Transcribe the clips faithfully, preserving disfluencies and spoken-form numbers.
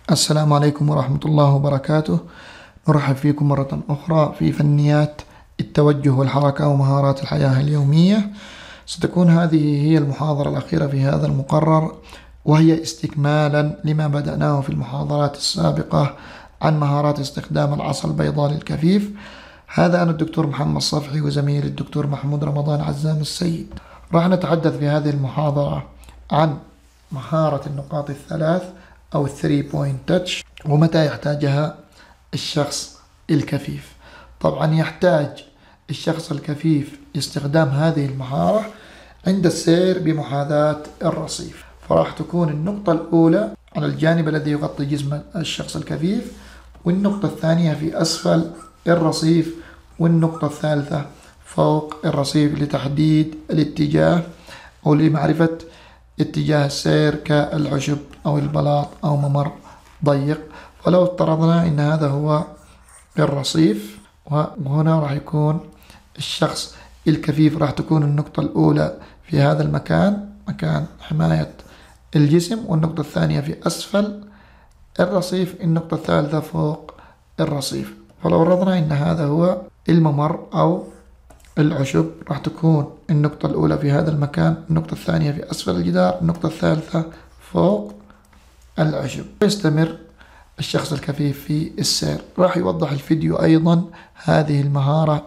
السلام عليكم ورحمة الله وبركاته. نرحب فيكم مرة أخرى في فنيات التوجه والحركة ومهارات الحياة اليومية. ستكون هذه هي المحاضرة الأخيرة في هذا المقرر، وهي استكمالا لما بدأناه في المحاضرات السابقة عن مهارات استخدام العصا البيضاء للكفيف. هذا أنا الدكتور محمد صفحي وزميلي الدكتور محمود رمضان عزام السيد. راح نتحدث في هذه المحاضرة عن مهارة النقاط الثلاث أو الثري بوينت تاتش، ومتى يحتاجها الشخص الكفيف. طبعا يحتاج الشخص الكفيف استخدام هذه المهارة عند السير بمحاذاة الرصيف، فراح تكون النقطة الأولى على الجانب الذي يغطي جسم الشخص الكفيف، والنقطة الثانية في أسفل الرصيف، والنقطة الثالثة فوق الرصيف لتحديد الاتجاه أو لمعرفة اتجاه السير كالعشب أو البلاط أو ممر ضيق. فلو افترضنا أن هذا هو الرصيف، وهنا راح يكون الشخص الكفيف، راح تكون النقطة الأولى في هذا المكان، مكان حماية الجسم، والنقطة الثانية في أسفل الرصيف، النقطة الثالثة فوق الرصيف. فلو فرضنا أن هذا هو الممر أو العشب، راح تكون النقطة الأولى في هذا المكان، النقطة الثانية في أسفل الجدار، النقطة الثالثة فوق العشب. يستمر الشخص الكفيف في السير. راح يوضح الفيديو أيضا هذه المهارة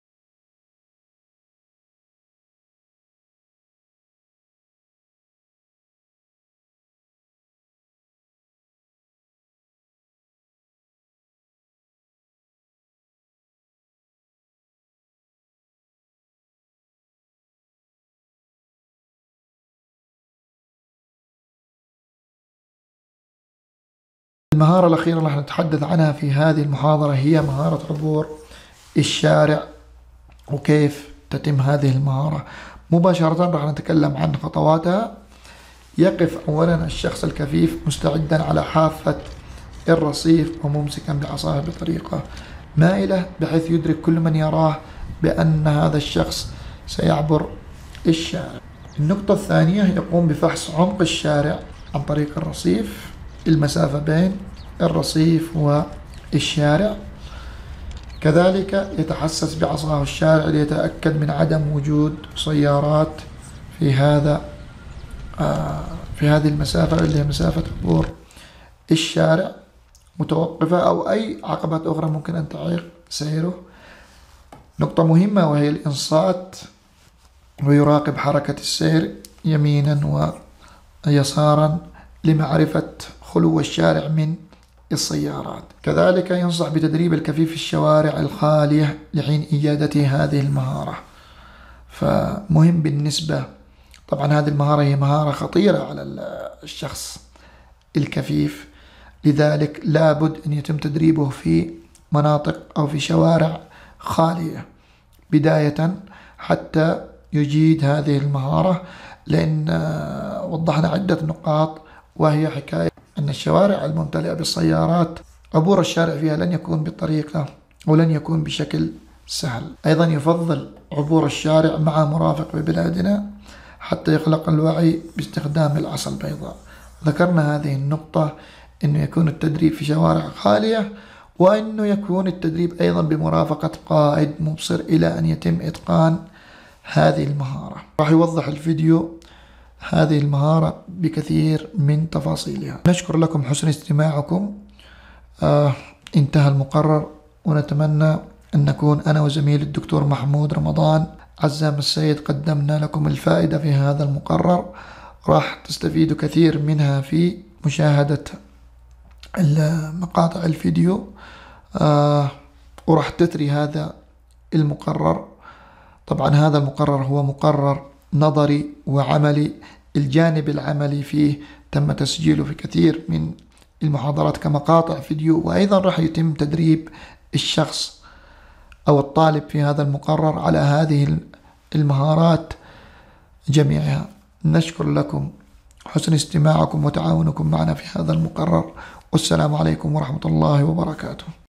المهارة الأخيرة اللي راح نتحدث عنها في هذه المحاضرة هي مهارة عبور الشارع، وكيف تتم هذه المهارة. مباشرة راح نتكلم عن خطواتها. يقف أولا الشخص الكفيف مستعدا على حافة الرصيف وممسكا بعصاه بطريقة مائلة، بحيث يدرك كل من يراه بأن هذا الشخص سيعبر الشارع. النقطة الثانية يقوم بفحص عمق الشارع عن طريق الرصيف، المسافة بين الرصيف والشارع. كذلك يتحسس بعصاه الشارع ليتأكد من عدم وجود سيارات في هذا آه في هذه المسافة اللي هي مسافة عبور الشارع متوقفة، أو أي عقبات أخرى ممكن أن تعيق سيره. نقطة مهمة وهي الإنصات، ويراقب حركة السير يمينا ويسارا لمعرفة خلو الشارع من السيارات. كذلك ينصح بتدريب الكفيف في الشوارع الخالية لحين إجادته هذه المهارة. فمهم بالنسبة، طبعا هذه المهارة هي مهارة خطيرة على الشخص الكفيف، لذلك لابد أن يتم تدريبه في مناطق أو في شوارع خالية بداية حتى يجيد هذه المهارة. لأن وضحنا عدة نقاط، وهي حكاية أن الشوارع الممتلئة بالسيارات عبور الشارع فيها لن يكون بطريقة ولن يكون بشكل سهل. أيضا يفضل عبور الشارع مع مرافق ببلادنا حتى يخلق الوعي باستخدام العصا البيضاء. ذكرنا هذه النقطة، أنه يكون التدريب في شوارع خالية، وأنه يكون التدريب أيضا بمرافقة قائد مبصر إلى أن يتم إتقان هذه المهارة. راح يوضح الفيديو هذه المهارة بكثير من تفاصيلها. نشكر لكم حسن استماعكم. آه انتهى المقرر، ونتمنى أن نكون أنا وزميل الدكتور محمود رمضان عزام السيد قدمنا لكم الفائدة في هذا المقرر. راح تستفيدوا كثير منها في مشاهدة مقاطع الفيديو، آه وراح تثري هذا المقرر. طبعا هذا المقرر هو مقرر نظري وعملي. الجانب العملي فيه تم تسجيله في كثير من المحاضرات كمقاطع فيديو، وأيضا راح يتم تدريب الشخص أو الطالب في هذا المقرر على هذه المهارات جميعها. نشكر لكم حسن استماعكم وتعاونكم معنا في هذا المقرر، والسلام عليكم ورحمة الله وبركاته.